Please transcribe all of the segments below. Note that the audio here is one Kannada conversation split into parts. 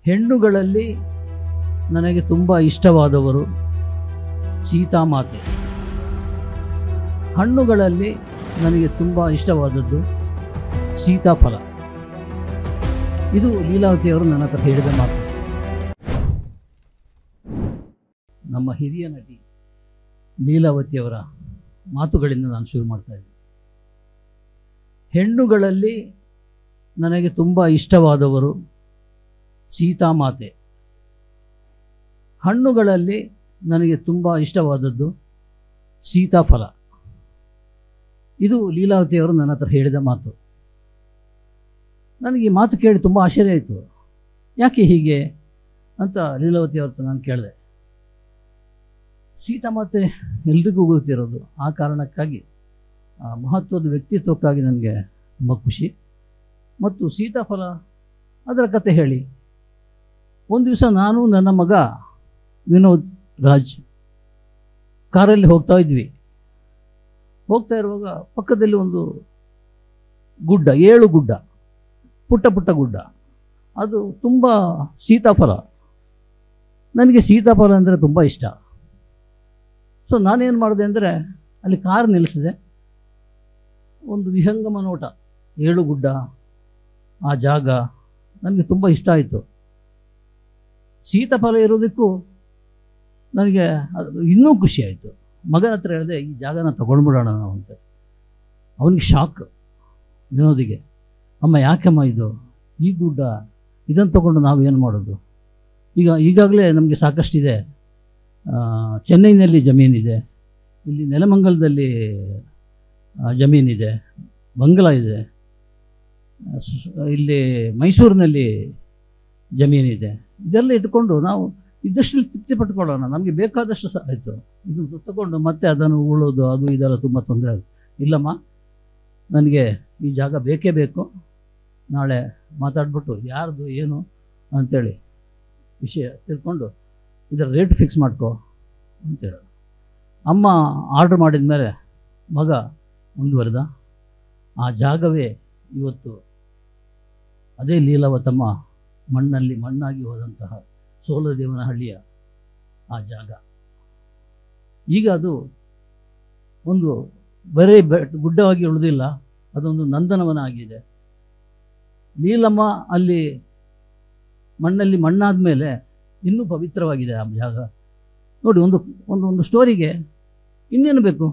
ಹೆಣ್ಣುಗಳಲ್ಲಿ ನನಗೆ ತುಂಬ ಇಷ್ಟವಾದವರು ಸೀತಾಮಾತೆ. ಹಣ್ಣುಗಳಲ್ಲಿ ನನಗೆ ತುಂಬ ಇಷ್ಟವಾದದ್ದು ಸೀತಾಫಲ. ಇದು ಲೀಲಾವತಿಯವರು ನನ್ನ ಹತ್ರ ಹೇಳಿದ ಮಾತು. ನಮ್ಮ ಹಿರಿಯ ನಟಿ ಲೀಲಾವತಿಯವರ ಮಾತುಗಳಿಂದ ನಾನು ಶುರು ಮಾಡ್ತಾ ಇದ್ದೀನಿ. ಹೆಣ್ಣುಗಳಲ್ಲಿ ನನಗೆ ತುಂಬ ಇಷ್ಟವಾದವರು ಸೀತಾಮಾತೆ. ಹಣ್ಣುಗಳಲ್ಲಿ ನನಗೆ ತುಂಬ ಇಷ್ಟವಾದದ್ದು ಸೀತಾಫಲ. ಇದು ಲೀಲಾವತಿಯವರು ನನ್ನ ಹತ್ರ ಹೇಳಿದ ಮಾತು. ನನಗೆ ಈ ಮಾತು ಕೇಳಿ ತುಂಬ ಆಶ್ಚರ್ಯ ಆಯಿತು. ಯಾಕೆ ಹೀಗೆ ಅಂತ ಲೀಲಾವತಿಯವ್ರ ಹತ್ರ ನಾನು ಕೇಳಿದೆ. ಸೀತಾಮಾತೆ ಎಲ್ರಿಗೂ ಗೊತ್ತಿರೋದು. ಆ ಕಾರಣಕ್ಕಾಗಿ ಆ ಮಹತ್ವದ ವ್ಯಕ್ತಿತ್ವಕ್ಕಾಗಿ ನನಗೆ ತುಂಬ ಖುಷಿ. ಮತ್ತು ಸೀತಾಫಲ ಅದರ ಕತೆ ಹೇಳಿ. ಒಂದು ದಿವಸ ನಾನು ನನ್ನ ಮಗ ವಿನೋದ್ ರಾಜ್ ಕಾರಲ್ಲಿ ಹೋಗ್ತಾ ಇದ್ವಿ. ಹೋಗ್ತಾ ಇರುವಾಗ ಪಕ್ಕದಲ್ಲಿ ಒಂದು ಗುಡ್ಡ, 7 ಗುಡ್ಡ, ಪುಟ್ಟ ಪುಟ್ಟ ಗುಡ್ಡ. ಅದು ತುಂಬ ಸೀತಾಫಲ. ನನಗೆ ಸೀತಾಫಲ ಅಂದರೆ ತುಂಬ ಇಷ್ಟ. ಸೊ ನಾನೇನು ಮಾಡಿದೆ ಅಂದರೆ ಅಲ್ಲಿ ಕಾರ್ ನಿಲ್ಲಿಸಿದೆ. ಒಂದು ವಿಹಂಗಮ ನೋಟ, 7 ಗುಡ್ಡ, ಆ ಜಾಗ ನನಗೆ ತುಂಬ ಇಷ್ಟ ಆಯಿತು. ಸೀತಾಫಲ ಇರೋದಕ್ಕೂ ನನಗೆ ಇನ್ನೂ ಖುಷಿ ಆಯಿತು. ಮಗನ ಹತ್ರ ಹೇಳಿದೆ, ಈ ಜಾಗನ ತಗೊಂಡ್ಬಿಡೋಣ ನಾವು ಅಂತ. ಅವನಿಗೆ ಶಾಕ್, ವಿನೋದಿಗೆ. ಅಮ್ಮ ಯಾಕಮ್ಮ ಇದು, ಈ ಗುಡ್ಡ, ಇದನ್ನು ತೊಗೊಂಡು ನಾವು ಏನು ಮಾಡೋದು? ಈಗಾಗಲೇ ನಮಗೆ ಸಾಕಷ್ಟಿದೆ. ಚೆನ್ನೈನಲ್ಲಿ ಜಮೀನಿದೆ, ಇಲ್ಲಿ ನೆಲಮಂಗಲದಲ್ಲಿ ಜಮೀನಿದೆ, ಬಂಗ್ಲಾ ಇದೆ, ಇಲ್ಲಿ ಮೈಸೂರಿನಲ್ಲಿ ಜಮೀನಿದೆ. ಇದೆಲ್ಲ ಇಟ್ಕೊಂಡು ನಾವು ಇದ್ದಷ್ಟು ತೃಪ್ತಿ ಪಟ್ಕೊಳ್ಳೋಣ, ನಮಗೆ ಬೇಕಾದಷ್ಟು ಆಯಿತು. ಇದು ತಗೊಂಡು ಮತ್ತೆ ಅದನ್ನು ಉಳೋದು ಅದು ಇದೆಲ್ಲ ತುಂಬ ತೊಂದರೆ ಆಗುತ್ತೆ. ಇಲ್ಲಮ್ಮ, ನನಗೆ ಈ ಜಾಗ ಬೇಕೇ ಬೇಕು. ನಾಳೆ ಮಾತಾಡ್ಬಿಟ್ಟು ಯಾರ್ದು ಏನು ಅಂಥೇಳಿ ವಿಷಯ ತಿಳ್ಕೊಂಡು ಇದರ ರೇಟ್ ಫಿಕ್ಸ್ ಮಾಡ್ಕೊ ಅಂತೇಳಿ ಅಮ್ಮ ಆರ್ಡ್ರ್ ಮಾಡಿದ ಮೇಲೆ ಮಗ ಮುಂದುವರೆದ. ಆ ಜಾಗವೇ ಇವತ್ತು ಅದೇ ಲೀಲಾವತಮ್ಮ ಮಣ್ಣಲ್ಲಿ ಮಣ್ಣಾಗಿ ಹೋದಂತಹ ಸೋಲದೇವನಹಳ್ಳಿಯ ಆ ಜಾಗ. ಈಗ ಅದು ಒಂದು ಬರೀ ಗುಡ್ಡವಾಗಿ ಉಳಿದಿಲ್ಲ, ಅದೊಂದು ನಂದನವನ ಆಗಿದೆ. ಲೀಲಮ್ಮ ಅಲ್ಲಿ ಮಣ್ಣಲ್ಲಿ ಮಣ್ಣಾದ ಮೇಲೆ ಇನ್ನೂ ಪವಿತ್ರವಾಗಿದೆ ಆ ಜಾಗ. ನೋಡಿ, ಒಂದು ಸ್ಟೋರಿಗೆ ಇನ್ನೇನು ಬೇಕು?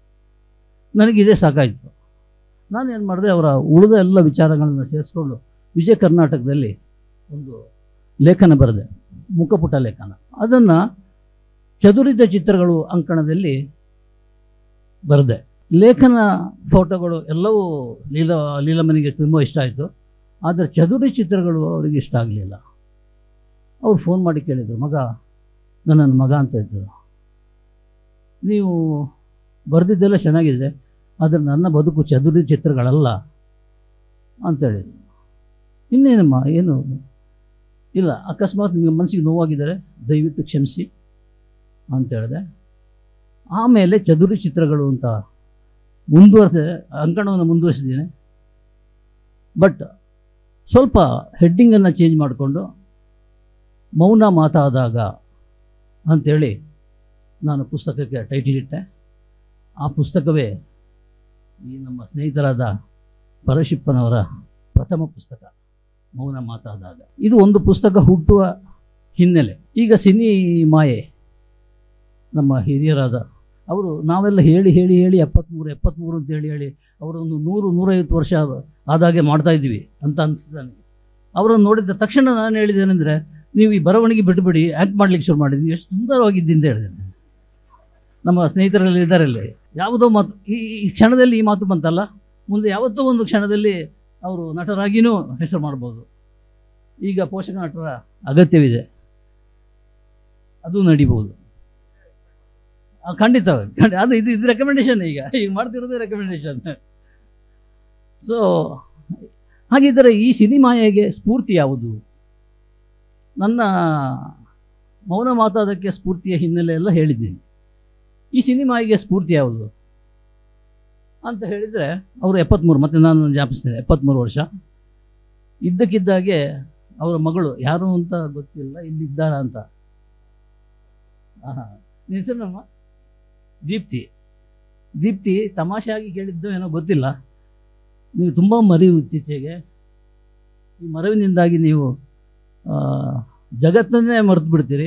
ನನಗಿದೇ ಸಾಕಾಯಿತು. ನಾನೇನು ಮಾಡಿದೆ, ಅವರ ಉಳಿದ ಎಲ್ಲ ವಿಚಾರಗಳನ್ನು ಸೇರಿಸ್ಕೊಂಡು ವಿಜಯ ಕರ್ನಾಟಕದಲ್ಲಿ ಒಂದು ಲೇಖನ ಬರೆದೆ, ಮುಖಪುಟ ಲೇಖನ. ಅದನ್ನು ಚದುರಿದ ಚಿತ್ರಗಳು ಅಂಕಣದಲ್ಲಿ ಬರೆದೆ. ಲೇಖನ ಫೋಟೋಗಳು ಎಲ್ಲವೂ ಲೀಲಮ್ಮನಿಗೆ ತುಂಬ ಇಷ್ಟ ಆಯಿತು. ಆದರೆ ಚದುರಿ ಚಿತ್ರಗಳು ಅವರಿಗೆ ಇಷ್ಟ ಆಗಲಿಲ್ಲ. ಅವ್ರು ಫೋನ್ ಮಾಡಿ ಕೇಳಿದರು, ನನ್ನ ಮಗ ಅಂತ ಇದ್ದರು, ನೀವು ಬರೆದಿದ್ದೆಲ್ಲ ಚೆನ್ನಾಗಿದೆ, ಆದರೆ ನನ್ನ ಬದುಕು ಚದುರಿ ಚಿತ್ರಗಳಲ್ಲ ಅಂತೇಳಿದರು. ಇನ್ನೇನಮ್ಮ, ಏನು ಇಲ್ಲ, ಅಕಸ್ಮಾತ್ ನಿಮಗೆ ಮನಸ್ಸಿಗೆ ನೋವಾಗಿದ್ದರೆ ದಯವಿಟ್ಟು ಕ್ಷಮಿಸಿ ಅಂತೇಳಿದೆ. ಆಮೇಲೆ ಚದುರಿ ಚಿತ್ರಗಳು ಅಂತ ಅಂಕಣವನ್ನು ಮುಂದುವರಿಸಿದ್ದೀನಿ. ಬಟ್ ಸ್ವಲ್ಪ ಹೆಡ್ಡಿಂಗನ್ನು ಚೇಂಜ್ ಮಾಡಿಕೊಂಡು ಮೌನ ಮಾತಾದಾಗ ಅಂಥೇಳಿ ನಾನು ಪುಸ್ತಕಕ್ಕೆ ಟೈಟಲ್ ಇಟ್ಟೆ. ಆ ಪುಸ್ತಕವೇ ಈ ನಮ್ಮ ಸ್ನೇಹಿತರಾದ ಪರಶಿಪ್ಪನವರ ಪ್ರಥಮ ಪುಸ್ತಕ, ಮೌನ ಮಾತಾದಾಗ. ಇದು ಒಂದು ಪುಸ್ತಕ ಹುಟ್ಟುವ ಹಿನ್ನೆಲೆ. ಈಗ ಸಿನಿ ಮಾಯೆ ನಮ್ಮ ಹಿರಿಯರಾದ ಅವರು, ನಾವೆಲ್ಲ ಹೇಳಿ 73 ಅಂತ ಹೇಳಿ ಅವರೊಂದು 100-150 ವರ್ಷ ಆದಾಗೆ ಮಾಡ್ತಾಯಿದ್ವಿ ಅಂತ ಅನಿಸ್ತದೆ ನನಗೆ. ಅವರನ್ನು ನೋಡಿದ ತಕ್ಷಣ ನಾನು ಹೇಳಿದ್ದೇನೆಂದರೆ, ನೀವು ಈ ಬರವಣಿಗೆ ಬಿಟ್ಟುಬಿಡಿ, ಆ್ಯಕ್ಟ್ ಮಾಡಲಿಕ್ಕೆ ಶುರು ಮಾಡಿದ್ವಿ, ಎಷ್ಟು ಸುಂದರವಾಗಿದ್ದಿ ಅಂತ ಹೇಳಿದ್ದೇನೆ. ನಮ್ಮ ಸ್ನೇಹಿತರಲ್ಲಿ ಇದರಲ್ಲಿ ಯಾವುದೋ ಮಾತು ಈ ಕ್ಷಣದಲ್ಲಿ ಈ ಮಾತು ಬಂತಲ್ಲ, ಮುಂದೆ ಯಾವತ್ತೋ ಒಂದು ಕ್ಷಣದಲ್ಲಿ ಅವರು ನಟರಾಗಿಯೂ ಹೆಸರು ಮಾಡ್ಬೋದು. ಈಗ ಪೋಷಕ ನಟರ ಅಗತ್ಯವಿದೆ, ಅದು ನಡಿಬೋದು. ಖಂಡಿತ ಅದು ಇದು ರೆಕಮೆಂಡೇಶನ್. ಈಗ ಮಾಡ್ತಿರೋದೇ ರೆಕಮೆಂಡೇಶನ್. ಸೊ ಹಾಗಿದ್ದರೆ ಈ ಸಿನಿಮಾಗೆ ಸ್ಫೂರ್ತಿ ಯಾವುದು? ನನ್ನ ಮೌನ ಮಾತಾದಕ್ಕೆ ಸ್ಫೂರ್ತಿಯ ಹಿನ್ನೆಲೆ ಎಲ್ಲ ಹೇಳಿದ್ದೀನಿ. ಈ ಸಿನಿಮಾಗೆ ಸ್ಫೂರ್ತಿ ಯಾವುದು ಅಂತ ಹೇಳಿದರೆ, ಅವರು 73, ಮತ್ತು ನಾನು ಜ್ಞಾಪಿಸ್ತೇನೆ 73 ವರ್ಷ. ಇದ್ದಕ್ಕಿದ್ದಾಗೆ ಅವರ ಮಗಳು ಯಾರು ಅಂತ ಗೊತ್ತಿಲ್ಲ, ಇಲ್ಲಿದ್ದಾರ ಅಂತ. ಹಾಂ, ನಿನ್ನ ಹೆಸರಮ್ಮ? ದೀಪ್ತಿ. ದೀಪ್ತಿ, ತಮಾಷೆಯಾಗಿ ಕೇಳಿದ್ದು ಏನೋ ಗೊತ್ತಿಲ್ಲ, ನೀವು ತುಂಬ ಮರೆವು ಇತ್ತೀಚೆಗೆ. ಈ ಮರವಿನಿಂದಾಗಿ ನೀವು ಜಗತ್ತನ್ನೇ ಮರೆತು ಬಿಡ್ತೀರಿ,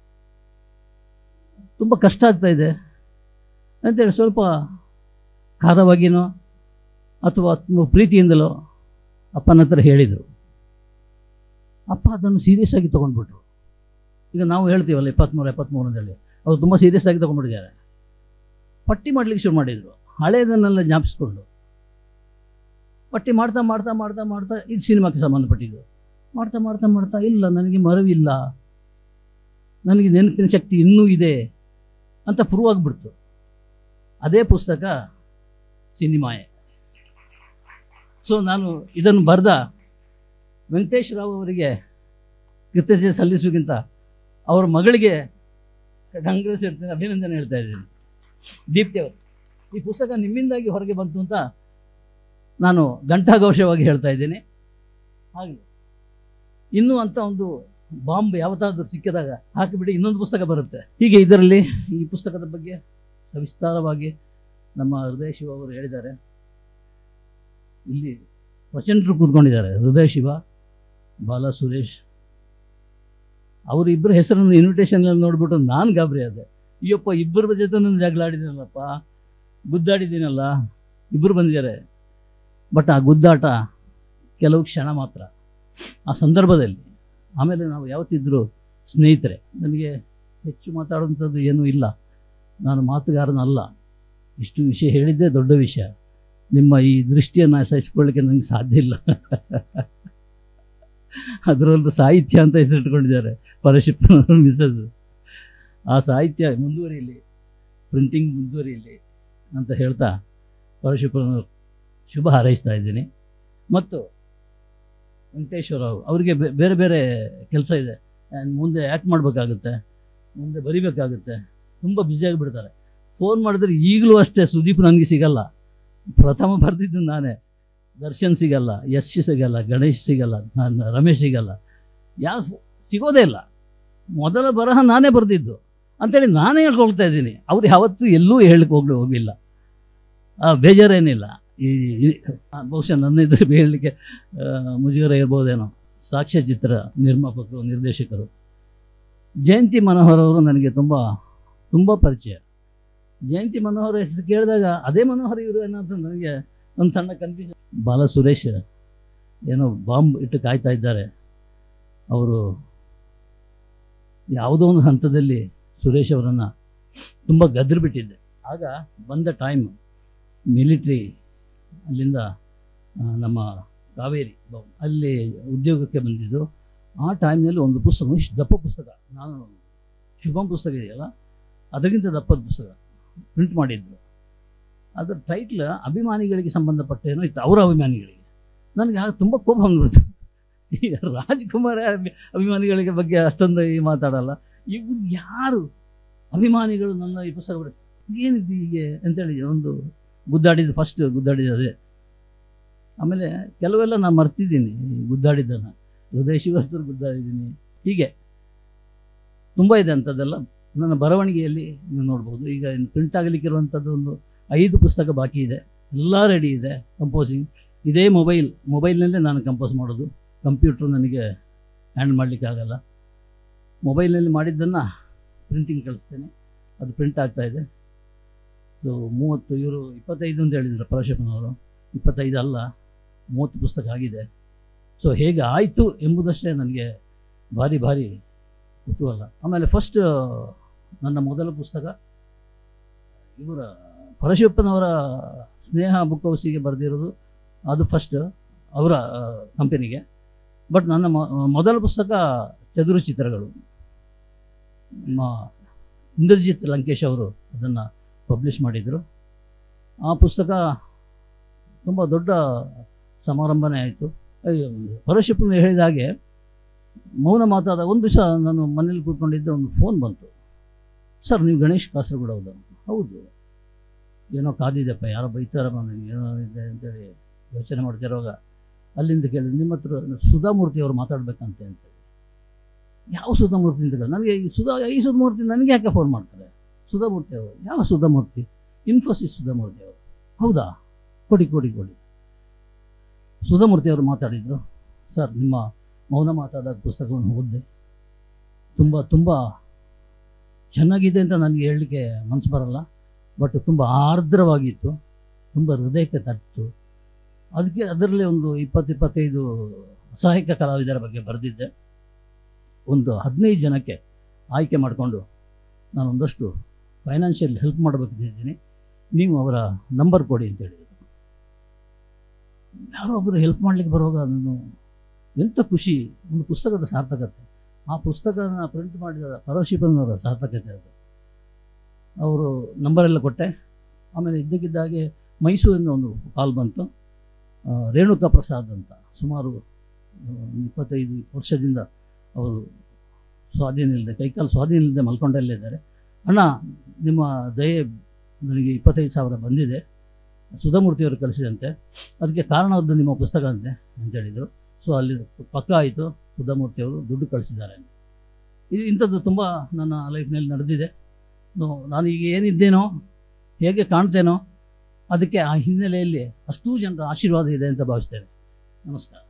ತುಂಬ ಕಷ್ಟ ಆಗ್ತಾಯಿದೆ ಅಂತೇಳಿ ಸ್ವಲ್ಪ ಖಾರವಾಗಿನೋ ಅಥವಾ ಪ್ರೀತಿಯಿಂದಲೋ ಅಪ್ಪನ ಹತ್ರ ಹೇಳಿದರು. ಅಪ್ಪ ಅದನ್ನು ಸೀರಿಯಸ್ ಆಗಿ ತೊಗೊಂಡ್ಬಿಟ್ರು. ಈಗ ನಾವು ಹೇಳ್ತೀವಲ್ಲ 23 ಅಂತೇಳಿ, ಅವರು ತುಂಬ ಸೀರಿಯಸ್ ಆಗಿ ತೊಗೊಂಡ್ಬಿಟ್ಟಿದ್ದಾರೆ. ಪಟ್ಟಿ ಮಾಡಲಿಕ್ಕೆ ಶುರು ಮಾಡಿದರು, ಹಳೆಯದನ್ನೆಲ್ಲ ಜ್ಞಾಪಿಸ್ಕೊಂಡು ಪಟ್ಟಿ ಮಾಡ್ತಾ ಮಾಡ್ತಾ ಮಾಡ್ತಾ ಮಾಡ್ತಾ ಇದು ಸಿನಿಮಾಕ್ಕೆ ಸಂಬಂಧಪಟ್ಟಿದ್ದು ಮಾಡ್ತಾ ಮಾಡ್ತಾ ಮಾಡ್ತಾ, ಇಲ್ಲ ನನಗೆ ಮರವಿಲ್ಲ, ನನಗೆ ನೆನಪಿನ ಶಕ್ತಿ ಇನ್ನೂ ಇದೆ ಅಂತ ಪ್ರೂವ್ ಆಗಿಬಿಡ್ತು. ಅದೇ ಪುಸ್ತಕ ಸಿನಿಮಾಯೇ. ಸೊ ನಾನು ಇದನ್ನು ಬರೆದ ವೆಂಕಟೇಶ್ ರಾವ್ ಅವರಿಗೆ ಕೃತಜ್ಞತೆ ಸಲ್ಲಿಸೋಕ್ಕಿಂತ ಅವರ ಮಗಳಿಗೆ ಕಾಂಗ್ರೆಸ್ ಇರ್ತೀನಿ, ಅಭಿನಂದನೆ ಹೇಳ್ತಾ ಇದ್ದೀನಿ. ದೀಪ್ತಿ ಅವರು, ಈ ಪುಸ್ತಕ ನಿಮ್ಮಿಂದಾಗಿ ಹೊರಗೆ ಬಂತು ಅಂತ ನಾನು ಘಂಟಾಘೋಷವಾಗಿ ಹೇಳ್ತಾ ಇದ್ದೀನಿ. ಹಾಗೆ ಇನ್ನೂ ಅಂತ ಒಂದು ಬಾಂಬ್ ಯಾವತ್ತಾದರೂ ಸಿಕ್ಕಿದಾಗ ಹಾಕಿಬಿಡಿ, ಇನ್ನೊಂದು ಪುಸ್ತಕ ಬರುತ್ತೆ. ಹೀಗೆ ಇದರಲ್ಲಿ ಈ ಪುಸ್ತಕದ ಬಗ್ಗೆ ಸವಿಸ್ತಾರವಾಗಿ ನಮ್ಮ ಹೃದಯ ಶಿವ ಅವರು ಹೇಳಿದ್ದಾರೆ. ಇಲ್ಲಿ ವಚನರು ಕೂತ್ಕೊಂಡಿದ್ದಾರೆ, ಹೃದಯ ಶಿವ, ಬಾಲ ಸುರೇಶ್. ಅವರಿಬ್ಬರ ಹೆಸರನ್ನು ಇನ್ವಿಟೇಷನಲ್ಲಿ ನೋಡಿಬಿಟ್ಟು ನಾನು ಗಾಬರಿ ಆದೆ. ಅಯ್ಯಪ್ಪ, ಇಬ್ಬರ ಜೊತೆ ನಾನು ಜಗಳ ಆಡಿದ್ದೀನಲ್ಲಪ್ಪ, ಗುದ್ದಾಡಿದ್ದೀನಲ್ಲ, ಇಬ್ಬರು ಬಂದಿದ್ದಾರೆ. ಬಟ್ ಆ ಗುದ್ದಾಟ ಕೆಲವು ಕ್ಷಣ ಮಾತ್ರ, ಆ ಸಂದರ್ಭದಲ್ಲಿ. ಆಮೇಲೆ ನಾವು ಯಾವತ್ತಿದ್ದರೂ ಸ್ನೇಹಿತರೆ. ನನಗೆ ಹೆಚ್ಚು ಮಾತಾಡುವಂಥದ್ದು ಏನೂ ಇಲ್ಲ, ನಾನು ಮಾತುಗಾರನಲ್ಲ. ಇಷ್ಟು ವಿಷಯ ಹೇಳಿದ್ದೇ ದೊಡ್ಡ ವಿಷಯ. ನಿಮ್ಮ ಈ ದೃಷ್ಟಿಯನ್ನು ಸಹಿಸ್ಕೊಳ್ಳಿಕ್ಕೆ ನನಗೆ ಸಾಧ್ಯ ಇಲ್ಲ. ಅದರಲ್ಲೂ ಸಾಹಿತ್ಯ ಅಂತ ಹೆಸರಿಟ್ಕೊಂಡಿದ್ದಾರೆ ಪರಶಿಪ್ಪನವರು ಮಿಸಸ್. ಆ ಸಾಹಿತ್ಯ ಮುಂದುವರಿಯಲಿ, ಪ್ರಿಂಟಿಂಗ್ ಮುಂದುವರಿಯಲಿ ಅಂತ ಹೇಳ್ತಾ ಪರಶಿಪ್ಪನವರು ಶುಭ ಹಾರೈಸ್ತಾ ಇದ್ದೀನಿ. ಮತ್ತು ವೆಂಕಟೇಶ್ವರ ಅವರಿಗೆ ಬೇರೆ ಬೇರೆ ಕೆಲಸ ಇದೆ, ಮುಂದೆ ಆ್ಯಕ್ಟ್ ಮಾಡಬೇಕಾಗುತ್ತೆ, ಮುಂದೆ ಬರಿಬೇಕಾಗುತ್ತೆ, ತುಂಬ ಬ್ಯುಸಿಯಾಗಿಬಿಡ್ತಾರೆ. ಫೋನ್ ಮಾಡಿದ್ರೆ ಈಗಲೂ ಅಷ್ಟೇ ಸುದೀಪ್ ನನಗೆ ಸಿಗಲ್ಲ, ಪ್ರಥಮ ಬರೆದಿದ್ದು ನಾನೇ. ದರ್ಶನ್ ಸಿಗಲ್ಲ, ಯಶ್ ಸಿಗಲ್ಲ, ಗಣೇಶ್ ಸಿಗಲ್ಲ, ನಾನು ರಮೇಶ್ ಸಿಗಲ್ಲ, ಯಾರು ಸಿಗೋದೇ ಇಲ್ಲ. ಮೊದಲ ಬರಹ ನಾನೇ ಬರೆದಿದ್ದು ಅಂಥೇಳಿ ನಾನೇ ಹೇಳ್ಕೊಳ್ತಾ ಇದ್ದೀನಿ. ಅವ್ರು ಯಾವತ್ತೂ ಎಲ್ಲೂ ಹೋಗಿಲ್ಲ, ಬೇಜಾರೇನಿಲ್ಲ. ಈ ಬಹುಶಃ ನನ್ನ ಇದ್ರೆ ಹೇಳಲಿಕ್ಕೆ ಮುಜುಗರ ಇರ್ಬೋದೇನೋ. ಸಾಕ್ಷ್ಯಚಿತ್ರ ನಿರ್ಮಾಪಕರು, ನಿರ್ದೇಶಕರು ಜಯಂತಿ ಮನೋಹರ್ ಅವರು ನನಗೆ ತುಂಬ ತುಂಬ ಪರಿಚಯ. ಜಯಂತಿ ಮನೋಹರ್ ಹೆಸರು ಕೇಳಿದಾಗ ಅದೇ ಮನೋಹರ್ ಇವರು ಏನೋ ಅಂತ ನನಗೆ ಒಂದು ಸಣ್ಣ ಕನ್ಫ್ಯೂಷನ್. ಬಾಲ ಸುರೇಶ್ ಏನೋ ಬಾಂಬ್ ಇಟ್ಟು ಕಾಯ್ತಾ ಇದ್ದಾರೆ. ಅವರು ಯಾವುದೋ ಒಂದು ಹಂತದಲ್ಲಿ ಸುರೇಶ್ ಅವರನ್ನು ತುಂಬ ಗದ್ರು ಬಿಟ್ಟಿದ್ದೆ. ಆಗ ಬಂದ ಟೈಮ್ ಮಿಲಿಟ್ರಿ, ಅಲ್ಲಿಂದ ನಮ್ಮ ಕಾವೇರಿ ಅಲ್ಲಿ ಉದ್ಯೋಗಕ್ಕೆ ಬಂದಿದ್ದು. ಆ ಟೈಮ್ನಲ್ಲಿ ಒಂದು ಪುಸ್ತಕ, ಇಷ್ಟು ದಪ್ಪ ಪುಸ್ತಕ, ನಾನು ಶುಭಂ ಪುಸ್ತಕ ಇದೆಯಲ್ಲ ಅದಕ್ಕಿಂತ ದಪ್ಪದ ಪುಸ್ತಕ ಪ್ರಿಂಟ್ ಮಾಡಿದ್ರು. ಅದರ ಟೈಟ್ಲ್ ಅಭಿಮಾನಿಗಳಿಗೆ ಸಂಬಂಧಪಟ್ಟೇನೋ ಇತ್ತು, ಅವರ ಅಭಿಮಾನಿಗಳಿಗೆ. ನನಗೆ ಆಗ ತುಂಬ ಕೋಪ ಬಂದ್ಬಿಡ್ತು. ಈಗ ರಾಜ್ಕುಮಾರ್ ಅಭಿಮಾನಿಗಳಿಗೆ ಬಗ್ಗೆ ಅಷ್ಟೊಂದು ಮಾತಾಡಲ್ಲ, ಇವ್ರು ಯಾರು ಅಭಿಮಾನಿಗಳು ನನ್ನ ಈ ಪುಸ್ತಕ ಬಿಡ ಏನಿದೆ ಹೀಗೆ ಅಂತೇಳಿ ಒಂದು ಗುದ್ದಾಡಿದ್ದು, ಫಸ್ಟ್ ಗುದ್ದಾಡಿದ್ದೆ. ಆಮೇಲೆ ಕೆಲವೆಲ್ಲ ನಾನು ಮರ್ತಿದ್ದೀನಿ, ಗುದ್ದಾಡಿದ್ದನ್ನು. ಹೃದಯ ಶಿವಸ್ತರು ಗುದ್ದಾಡಿದ್ದೀನಿ. ಹೀಗೆ ತುಂಬ ಇದೆ ಅಂಥದ್ದೆಲ್ಲ ನನ್ನ ಬರವಣಿಗೆಯಲ್ಲಿ ನೀವು ನೋಡ್ಬೋದು. ಈಗ ಇನ್ನು ಪ್ರಿಂಟ್ ಆಗಲಿಕ್ಕಿರುವಂಥದ್ದು ಒಂದು 5 ಪುಸ್ತಕ ಬಾಕಿ ಇದೆ, ಎಲ್ಲ ರೆಡಿ ಇದೆ. ಕಂಪೋಸಿಂಗ್ ಇದೇ ಮೊಬೈಲ್ನಲ್ಲೇ ನಾನು ಕಂಪೋಸ್ ಮಾಡೋದು. ಕಂಪ್ಯೂಟ್ರು ನನಗೆ ಹ್ಯಾಂಡಲ್ ಮಾಡಲಿಕ್ಕೆ ಆಗಲ್ಲ. ಮೊಬೈಲ್ನಲ್ಲಿ ಮಾಡಿದ್ದನ್ನು ಪ್ರಿಂಟಿಂಗ್ ಕಳಿಸ್ತೇನೆ, ಅದು ಪ್ರಿಂಟ್ ಆಗ್ತಾಯಿದೆ. ಸೊ 30, ಇವರು 25 ಅಂತ ಹೇಳಿದರು ಪರಶುಪ್ಪನವರು. 25 ಅಲ್ಲ, 30 ಪುಸ್ತಕ ಆಗಿದೆ. ಸೊ ಹೇಗೆ ಆಯಿತು ಎಂಬುದಷ್ಟೇ ನನಗೆ ಭಾರಿ ಭಾರಿ ಕುತೂಹಲ. ಆಮೇಲೆ ಫಸ್ಟ್ ನನ್ನ ಮೊದಲ ಪುಸ್ತಕ ಇವರ ಪರಶುಪ್ಪನವರ ಸ್ನೇಹ ಬುಕ್ ಹೌಸಿಗೆ ಬರೆದಿರೋದು, ಅದು ಫಸ್ಟ್ ಅವರ ಕಂಪನಿಗೆ. ಬಟ್ ನನ್ನ ಮೊದಲ ಪುಸ್ತಕ ಚದುರು ಚಿತ್ರಗಳು, ಇಂದ್ರಜಿತ್ ಲಂಕೇಶ್ ಅವರು ಅದನ್ನು ಪಬ್ಲಿಷ್ ಮಾಡಿದರು. ಆ ಪುಸ್ತಕ ತುಂಬ ದೊಡ್ಡ ಸಮಾರಂಭನೇ ಆಯಿತು. ಪರಶುಪ್ಪನ ಹೇಳಿದ ಹಾಗೆ ಮೌನ ಮಾತಾದ ಒಂದು ದಿವಸ ನಾನು ಮನೇಲಿ ಕೂತ್ಕೊಂಡಿದ್ದೆ, ಒಂದು ಫೋನ್ ಬಂತು. ಸರ್, ನೀವು ಗಣೇಶ್ ಕಾಸರಗೋಡು? ಹೌದು. ಹೌದು, ಏನೋ ಕಾದಿದೆಪ್ಪ, ಯಾರೋ ಬೈತಾರಪ್ಪ ನನಗೆ, ಏನೋ ಇದೆ ಅಂತೇಳಿ ಯೋಚನೆ ಮಾಡ್ತಿರುವಾಗ ಅಲ್ಲಿಂದ ಕೇಳಿದ್ರು, ನಿಮ್ಮ ಹತ್ರ ಸುಧಾಮೂರ್ತಿ ಅವರು ಮಾತಾಡಬೇಕಂತೆ ಅಂತೇಳಿ. ಯಾವ ಸುಧಾಮೂರ್ತಿ ಅಂತ ಕೇಳಿ ನನಗೆ ಈ ಸುಧಾಮೂರ್ತಿ ನನಗೆ ಯಾಕೆ ಫೋನ್ ಮಾಡ್ತಾರೆ? ಸುಧಾಮೂರ್ತಿ ಅವರು ಯಾವ ಸುಧಾಮೂರ್ತಿ? ಇನ್ಫೋಸಿಸ್ ಸುಧಾಮೂರ್ತಿ ಅವರು. ಹೌದಾ, ಕೊಡಿ. ಸುಧಾಮೂರ್ತಿ ಅವರು ಮಾತಾಡಿದರು, ಸರ್ ನಿಮ್ಮ ಮೌನ ಮಾತಾಡೋದು ಪುಸ್ತಕವನ್ನು ಓದಿದೆ, ತುಂಬ ಚೆನ್ನಾಗಿದೆ ಅಂತ ನನಗೆ ಹೇಳಲಿಕ್ಕೆ ಮನಸ್ಸು ಬರಲ್ಲ, ಬಟ್ ತುಂಬ ಆರ್ದ್ರವಾಗಿತ್ತು, ತುಂಬ ಹೃದಯಕ್ಕೆ ತಟ್ಟಿತು. ಅದಕ್ಕೆ ಅದರಲ್ಲಿ ಒಂದು 20-25 ಅಸಹಾಯಕ ಕಲಾವಿದರ ಬಗ್ಗೆ ಬರೆದಿದ್ದೆ. ಒಂದು 15 ಜನಕ್ಕೆ ಆಯ್ಕೆ ಮಾಡಿಕೊಂಡು ನಾನು ಒಂದಷ್ಟು ಫೈನಾನ್ಷಿಯಲ್ ಹೆಲ್ಪ್ ಮಾಡಬೇಕಿದ್ದೀನಿ, ನೀವು ಅವರ ನಂಬರ್ ಕೊಡಿ ಅಂತ ಹೇಳಿದರು. ಯಾರೋ ಒಬ್ಬರು ಹೆಲ್ಪ್ ಮಾಡಲಿಕ್ಕೆ ಬರುವಾಗ ನಾನು ಎಂಥ ಖುಷಿ, ಒಂದು ಪುಸ್ತಕದ ಸಾರ್ಥಕತೆ. ಆ ಪುಸ್ತಕನ ಪ್ರಿಂಟ್ ಮಾಡಿದ ಪರಶಿವನವರ ಸಾರ್ಥಕತೆ ಅದು. ಅವರು ನಂಬರೆಲ್ಲ ಕೊಟ್ಟೆ. ಆಮೇಲೆ ಇದ್ದಕ್ಕಿದ್ದಾಗೆ ಮೈಸೂರಿಂದ ಒಂದು ಕಾಲ್ ಬಂತು. ರೇಣುಕಾ ಪ್ರಸಾದ್ ಅಂತ, ಸುಮಾರು 25 ವರ್ಷದಿಂದ ಅವರು ಸ್ವಾಧೀನ ಇಲ್ಲದೆ, ಕೈಕಾಲು ಸ್ವಾಧೀನ ಇಲ್ಲದೆ ಮಲ್ಕೊಂಡಲ್ಲೇ ಇದ್ದಾರೆ. ಅಣ್ಣ, ನಿಮ್ಮ ದಯೆ ನನಗೆ 25,000 ಬಂದಿದೆ, ಸುಧಾಮೂರ್ತಿಯವರು ಕಳಿಸಿದಂತೆ, ಅದಕ್ಕೆ ಕಾರಣವಾದ್ದು ನಿಮ್ಮ ಪುಸ್ತಕ ಅಂತೆ ಅಂತ ಹೇಳಿದರು. ಸೊ ಅಲ್ಲಿ ಪಕ್ಕ ಆಯಿತು, ಸುಧಾಮೂರ್ತಿಯವರು ದುಡ್ಡು ಕಳಿಸಿದ್ದಾರೆ. ಇಂಥದ್ದು ತುಂಬ ನನ್ನ ಲೈಫ್ನಲ್ಲಿ ನಡೆದಿದೆ. ನಾನು ಈಗ ಏನಿದ್ದೇನೋ, ಹೇಗೆ ಕಾಣ್ತೇನೋ, ಅದಕ್ಕೆ ಆ ಹಿನ್ನೆಲೆಯಲ್ಲಿ ಅಷ್ಟೂ ಜನರ ಆಶೀರ್ವಾದ ಇದೆ ಅಂತ ಭಾವಿಸ್ತೇನೆ. ನಮಸ್ಕಾರ.